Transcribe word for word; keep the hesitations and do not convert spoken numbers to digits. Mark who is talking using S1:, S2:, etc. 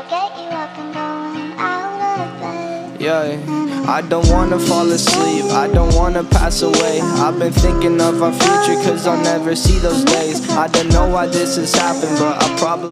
S1: It'll get you up and going out of bed.
S2: Yeah, I don't wanna fall asleep, I don't wanna pass away. I've been thinking of our future, cause I'll never see those days. I don't know why this has happened, but I probably